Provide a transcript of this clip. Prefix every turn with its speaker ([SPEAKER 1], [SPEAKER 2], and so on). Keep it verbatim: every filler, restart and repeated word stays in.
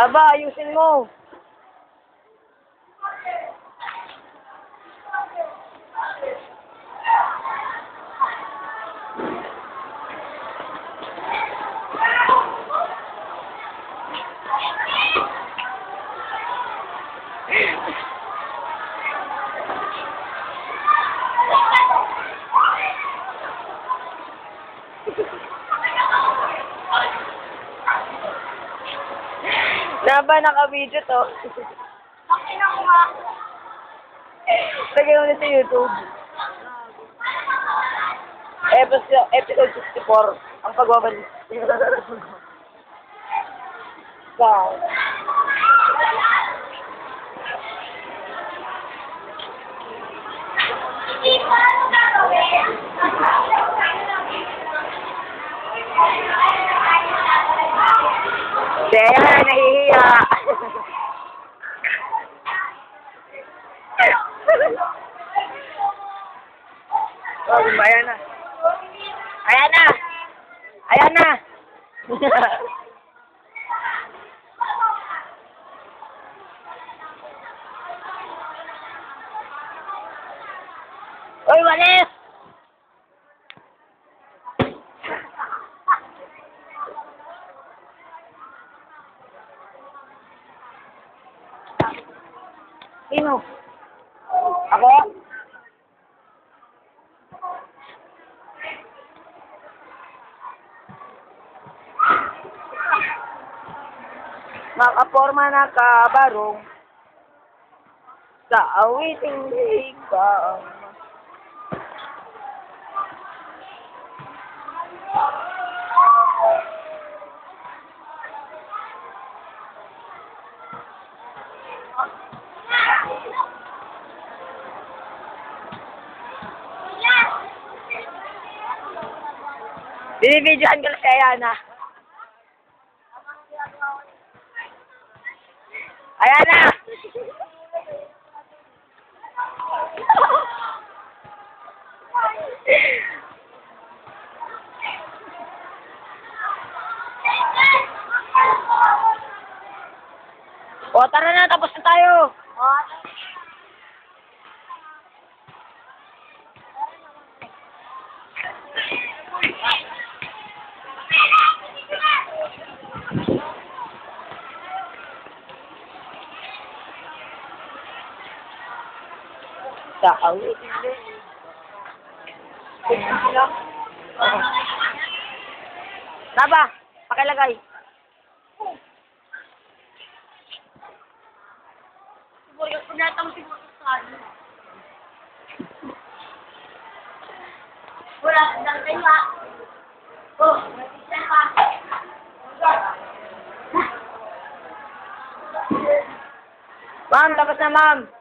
[SPEAKER 1] Aba, ayusin mo. Naba, naka-video to.
[SPEAKER 2] Pakina ko nga.
[SPEAKER 1] Lagay mo na sa YouTube. Episode, episode sixty-four. Ang pagbabalik. Wow. Kaya nahihiya. Oh, ayan na. Ayan na. Ayan na. Oy, walis! Sino? Ako? Makaporma na kabarong sa awiting ligaw. Binibidyohan ko na si Ayana. Ayana! O, tara na, tapos na tayo. Sa awiting ligaw. Naba, pakilagay.
[SPEAKER 2] Siguro, pinatang siguro sa ano. Wala, lang tayo ha. Oh, mag-isa pa.
[SPEAKER 1] Ma'am, tapos na ma'am.